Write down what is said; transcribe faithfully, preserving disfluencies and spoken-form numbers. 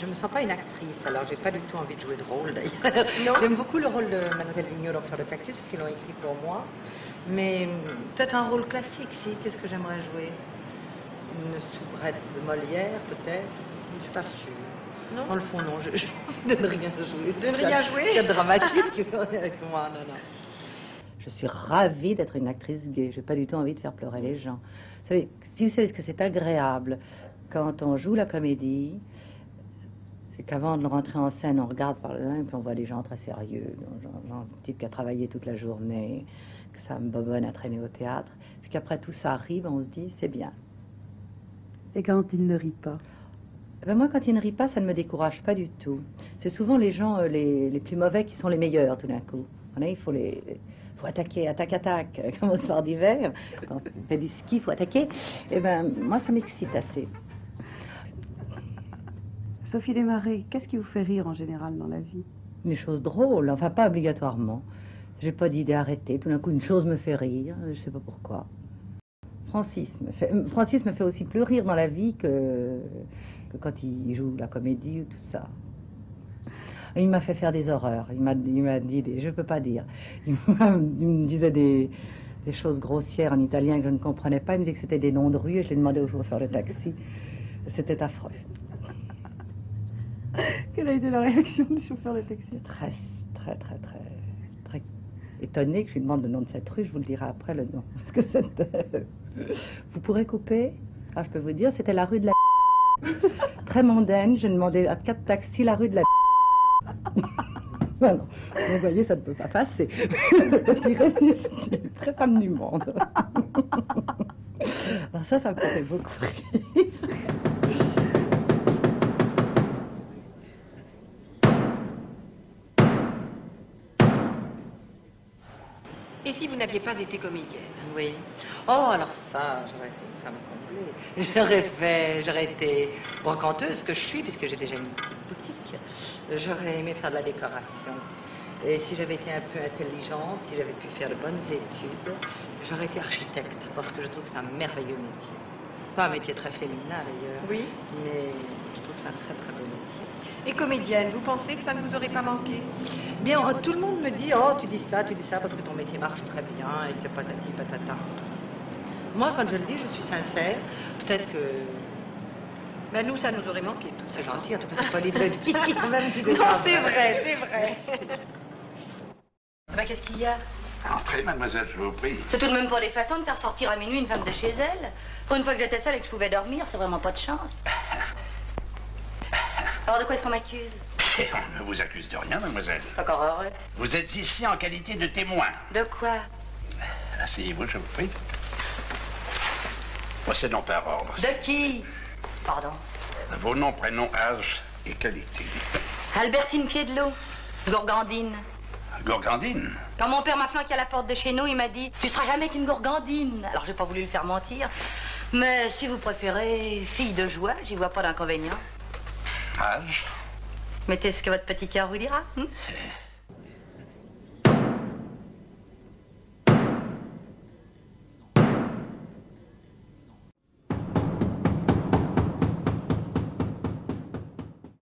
je me sens pas une actrice, alors j'ai pas du tout envie de jouer de rôle d'ailleurs. J'aime beaucoup le rôle de Mademoiselle Vigneault dans Fleur de Cactus, parce qu'ils l'ont écrit pour moi. Mais peut-être un rôle classique, si. Qu'est-ce que j'aimerais jouer? Une soubrette de Molière, peut-être. Je suis pas sûre. Non. Dans le fond, non. Je, je de ne rien jouer. De ne rien jouer? Il y a de dramatique avec moi, non, non. Je suis ravie d'être une actrice gay. J'ai pas du tout envie de faire pleurer les gens. Vous savez, si vous savez ce que c'est agréable quand on joue la comédie, c'est qu'avant de rentrer en scène, on regarde par là et puis on voit des gens très sérieux, genre, genre un type qui a travaillé toute la journée, que ça me bobonne à traîner au théâtre, puis qu'après tout ça arrive, on se dit c'est bien. Et quand il ne rit pas? Ben moi, quand il ne rit pas, ça ne me décourage pas du tout. C'est souvent les gens euh, les, les plus mauvais qui sont les meilleurs tout d'un coup. On a, il faut les... faut attaquer, attaque, attaque, comme au soir d'hiver. Quand on fait du ski, il faut attaquer. Et ben, moi, ça m'excite assez. Sophie Desmarais, qu'est-ce qui vous fait rire en général dans la vie? Des choses drôles, enfin pas obligatoirement. J'ai pas d'idée arrêtée. Tout d'un coup, une chose me fait rire, je sais pas pourquoi. Francis me fait, Francis me fait aussi plus rire dans la vie que, que quand il joue la comédie ou tout ça. Il m'a fait faire des horreurs. Il m'a dit, des, je peux pas dire. Il, il me disait des, des choses grossières en italien que je ne comprenais pas. Il me disait que c'était des noms de rue et je l'ai demandé au chauffeur de taxi. C'était affreux. Quelle a été la réaction du chauffeur de taxi? Très, très, très, très, très étonné que je lui demande le nom de cette rue. Je vous le dirai après le nom. Parce que c'était... Vous pourrez couper? Ah, je peux vous dire, c'était la rue de la... Très mondaine. J'ai demandé à quatre taxis la rue de la... Ben non, vous voyez, ça ne peut pas passer. Il résiste, très femme du monde. Alors ça, ça me fait beaucoup rire. Et si vous n'aviez pas été comédienne? Oui. Oh, alors ça, j'aurais été une femme comblée. J'aurais fait, j'aurais été brocanteuse, ce que je suis, puisque j'ai déjà une petite boutique. J'aurais aimé faire de la décoration. Et si j'avais été un peu intelligente, si j'avais pu faire de bonnes études, j'aurais été architecte, parce que je trouve que c'est un merveilleux métier. Pas un métier très féminin d'ailleurs. Oui. Mais je trouve que c'est un très très beau métier. Et comédienne, vous pensez que ça ne vous aurait pas manqué? Bien, tout le monde me dit, oh, tu dis ça, tu dis ça, parce que ton métier marche très bien, et que patati patata. Moi, quand je le dis, je suis sincère. Peut-être que... Ben nous, ça nous aurait manqué, tout ça. C'est gentil, en tout cas, c'est pas libre de dire, même si Non, c'est vrai, c'est vrai. Ben, qu'est-ce qu'il y a? Entrez, mademoiselle, je vous prie. C'est tout de même pas des façons de faire sortir à minuit une femme de chez elle. Pour une fois que j'étais seule et que je pouvais dormir, c'est vraiment pas de chance. Alors, de quoi est-ce qu'on m'accuse? On ne vous accuse de rien, mademoiselle. C'est encore heureux. Vous êtes ici en qualité de témoin. De quoi? Asseyez-vous, je vous prie. Procédons par ordre. De qui? Pardon. Vos noms, prénoms, âge et qualité. Albertine Piedlot, gourgandine. Gourgandine? Quand mon père m'a flanqué à la porte de chez nous, il m'a dit « Tu seras jamais qu'une gourgandine ». Alors, j'ai pas voulu le faire mentir. Mais si vous préférez fille de joie, j'y vois pas d'inconvénient. Âge? Mettez ce que votre petit cœur vous dira. Hein?